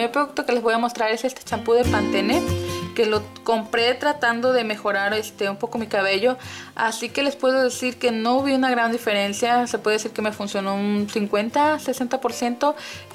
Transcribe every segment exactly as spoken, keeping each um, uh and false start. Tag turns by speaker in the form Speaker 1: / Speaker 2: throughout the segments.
Speaker 1: primer producto que les voy a mostrar es este champú de Pantene, que lo compré tratando de mejorar este un poco mi cabello, así que les puedo decir que no vi una gran diferencia. Se puede decir que me funcionó un cincuenta, sesenta por ciento.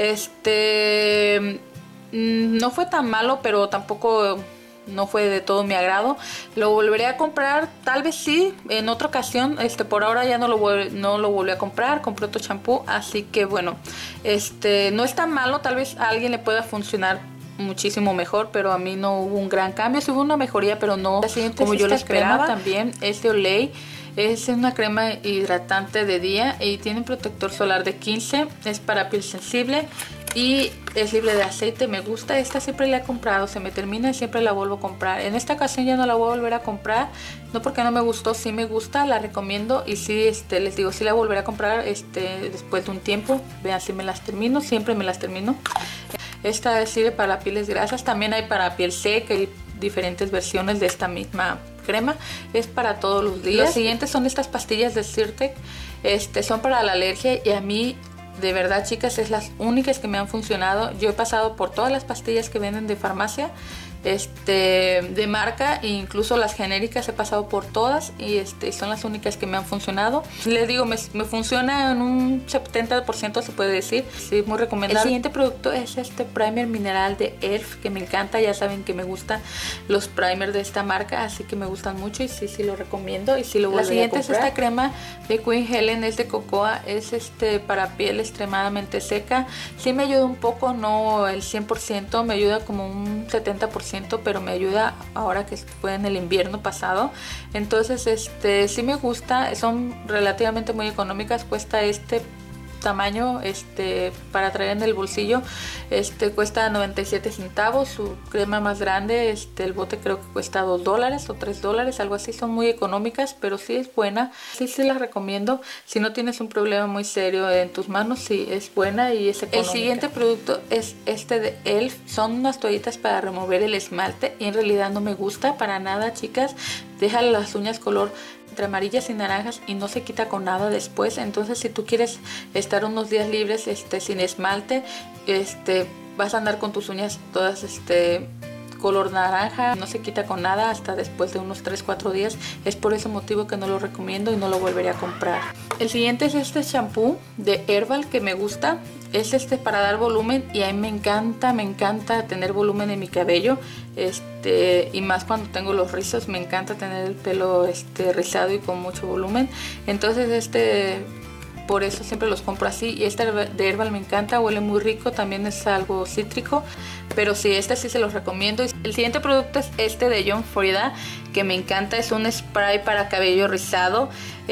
Speaker 1: Este no fue tan malo, pero tampoco no fue de todo mi agrado. Lo volveré a comprar, tal vez sí, en otra ocasión. Este, por ahora ya no lo, no lo volví a comprar. Compré otro champú, así que bueno, este no es tan malo. Tal vez a alguien le pueda funcionar muchísimo mejor, pero a mí no hubo un gran cambio. Sí hubo una mejoría, pero no como yo lo esperaba. También es de Olay. Es una crema hidratante de día y tiene un protector solar de quince. Es para piel sensible y es libre de aceite. Me gusta, esta siempre la he comprado, se me termina y siempre la vuelvo a comprar. En esta ocasión ya no la voy a volver a comprar, no porque no me gustó, sí me gusta, la recomiendo y sí, este, les digo, sí la volveré a comprar este, después de un tiempo. Vean si me las termino, siempre me las termino. Esta sirve para pieles grasas, también hay para piel seca y diferentes versiones de esta misma crema. Es para todos los días. Los siguientes son estas pastillas de Zyrtec. Este, son para la alergia y a mí, de verdad, chicas, es las únicas que me han funcionado. Yo he pasado por todas las pastillas que venden de farmacia, este, de marca, e incluso las genéricas he pasado por todas y este, son las únicas que me han funcionado. Les digo, me, me funciona en un setenta por ciento, se puede decir. Sí, muy recomendable. El siguiente producto es este primer mineral de E L F, que me encanta. Ya saben que me gustan los primers de esta marca, así que me gustan mucho y sí, sí lo recomiendo y sí lo voy a comprar. La siguiente es esta crema de Queen Helen, es de cocoa, es este para piel extremadamente seca. Sí me ayuda un poco, no el cien por ciento, me ayuda como un setenta por ciento, pero me ayuda ahora que fue en el invierno pasado. Entonces este sí me gusta, son relativamente muy económicas. Cuesta este tamaño, este para traer en el bolsillo, este cuesta noventa y siete centavos. Su crema más grande, este el bote creo que cuesta dos dólares o tres dólares, algo así. Son muy económicas, pero sí es buena, sí sí las recomiendo. Si no tienes un problema muy serio en tus manos, sí es buena y es económica. El siguiente producto es este de E L F, son unas toallitas para remover el esmalte y en realidad no me gusta para nada, chicas. Deja las uñas color entre amarillas y naranjas y no se quita con nada después. Entonces si tú quieres estar unos días libres este sin esmalte, este vas a andar con tus uñas todas este color naranja, no se quita con nada hasta después de unos tres cuatro días. Es por ese motivo que no lo recomiendo y no lo volveré a comprar. El siguiente es este shampoo de Herbal, que me gusta. Es este para dar volumen y a mí me encanta, me encanta tener volumen en mi cabello, este y más cuando tengo los rizos. Me encanta tener el pelo este rizado y con mucho volumen. Entonces este por eso siempre los compro así. Y este de Herbal me encanta, huele muy rico, también es algo cítrico, pero sí, este sí se los recomiendo. El siguiente producto es este de John Frieda, que me encanta, es un spray para cabello rizado.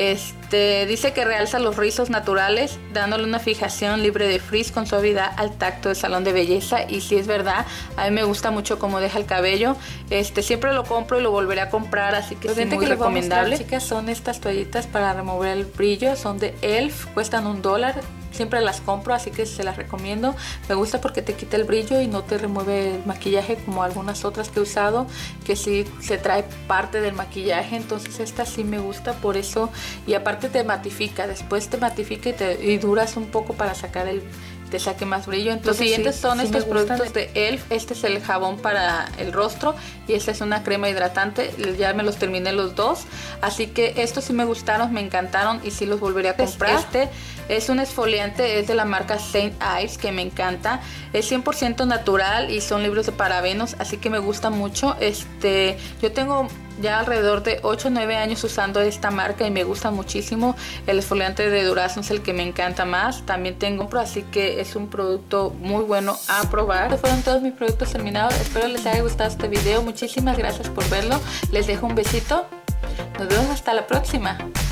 Speaker 1: Este dice que realza los rizos naturales, dándole una fijación libre de frizz con suavidad al tacto de salón de belleza. Y sí es verdad, a mí me gusta mucho cómo deja el cabello. Este siempre lo compro y lo volveré a comprar, así que es muy recomendable. Chicas, son estas toallitas para remover el brillo, son de E L F, cuestan un dólar. Siempre las compro, así que se las recomiendo. Me gusta porque te quita el brillo y no te remueve el maquillaje como algunas otras que he usado, que sí se trae parte del maquillaje. Entonces esta sí me gusta por eso. Y aparte te matifica, después te matifica y, te, y duras un poco para sacar el... te saque más brillo. Entonces, los siguientes sí, son sí estos productos de E L F. Este es el jabón para el rostro y esta es una crema hidratante. Ya me los terminé los dos, así que estos sí me gustaron, me encantaron y sí los volvería a comprar. Este es un exfoliante, es de la marca Saint Ives, que me encanta. Es cien por ciento natural y son libres de parabenos, así que me gusta mucho. Este, yo tengo ya alrededor de ocho o nueve años usando esta marca y me gusta muchísimo. El exfoliante de durazno es el que me encanta más. También tengo, así que es un producto muy bueno a probar. Estos fueron todos mis productos terminados. Espero les haya gustado este video. Muchísimas gracias por verlo. Les dejo un besito. Nos vemos hasta la próxima.